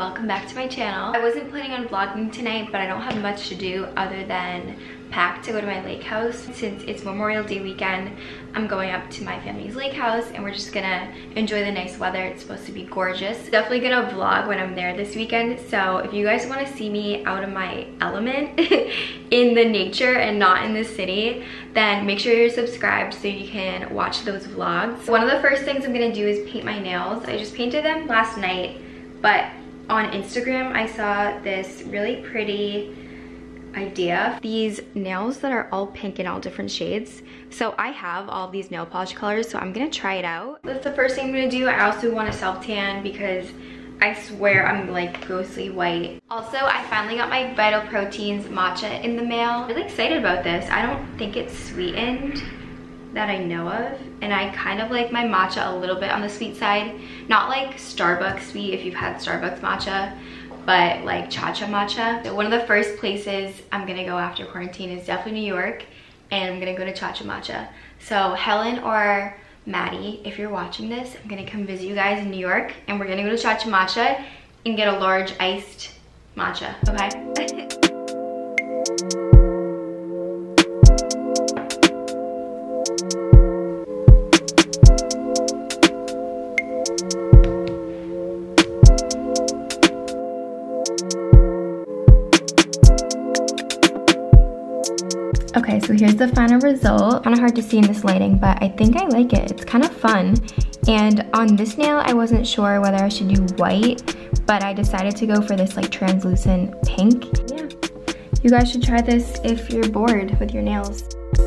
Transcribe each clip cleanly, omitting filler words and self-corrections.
welcome back to my channel. I wasn't planning on vlogging tonight, but I don't have much to do other than pack to go to my lake house. Since it's Memorial Day weekend, I'm going up to my family's lake house and we're just gonna enjoy the nice weather. It's supposed to be gorgeous. Definitely gonna vlog when I'm there this weekend, so if you guys want to see me out of my element in the nature and not in the city, then make sure you're subscribed so you can watch those vlogs. One of the first things I'm gonna do is paint my nails. I just painted them last night, but on Instagram I saw this really pretty idea. These nails that are all pink in all different shades. So I have all these nail polish colors, so I'm gonna try it out. That's the first thing I'm gonna do. I also want to self tan because I swear I'm like ghostly white. Also, I finally got my Vital Proteins matcha in the mail. I'm really excited about this. I don't think it's sweetened that I know of, and I kind of like my matcha a little bit on the sweet side. Not like Starbucks sweet if you've had Starbucks matcha, but like Cha-Cha matcha. So one of the first places I'm gonna go after quarantine is definitely New York, and I'm gonna go to Cha-Cha matcha. So Helen or Maddie, if you're watching this, I'm gonna come visit you guys in New York, and we're gonna go to Cha-Cha matcha and get a large iced matcha, okay? Okay, so here's the final result. Kind of hard to see in this lighting, but I think I like it. It's kind of fun. And on this nail, I wasn't sure whether I should do white, but I decided to go for this like translucent pink. Yeah, you guys should try this if you're bored with your nails.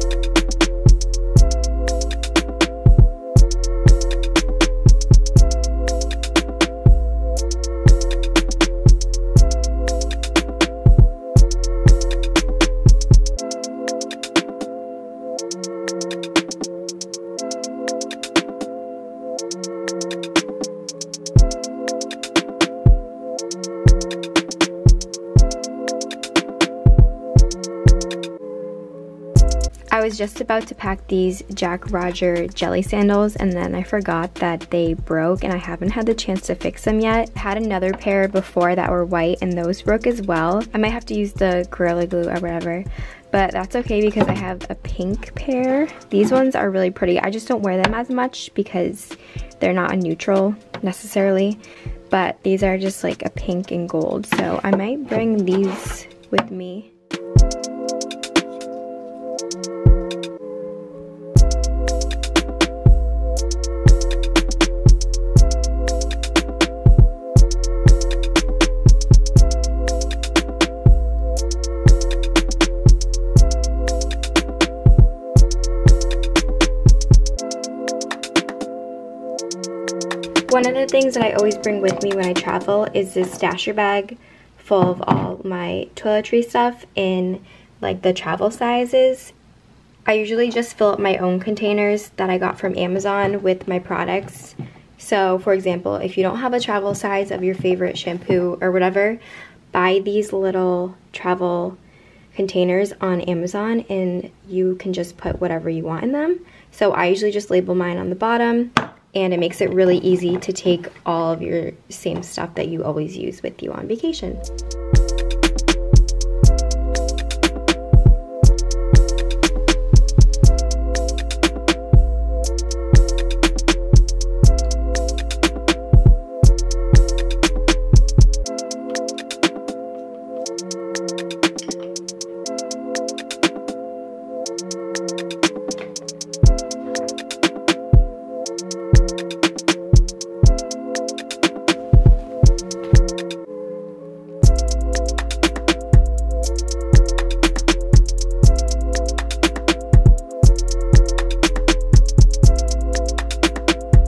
I was just about to pack these Jack Roger jelly sandals, and then I forgot that they broke and I haven't had the chance to fix them yet. I had another pair before that were white and those broke as well. I might have to use the Gorilla Glue or whatever, but that's okay because I have a pink pair. These ones are really pretty. I just don't wear them as much because they're not a neutral necessarily, but these are just like a pink and gold, so I might bring these with me. One of the things that I always bring with me when I travel is this stasher bag full of all my toiletry stuff in like the travel sizes. I usually just fill up my own containers that I got from Amazon with my products. So for example, if you don't have a travel size of your favorite shampoo or whatever, buy these little travel containers on Amazon and you can just put whatever you want in them. So I usually just label mine on the bottom, and it makes it really easy to take all of your same stuff that you always use with you on vacation.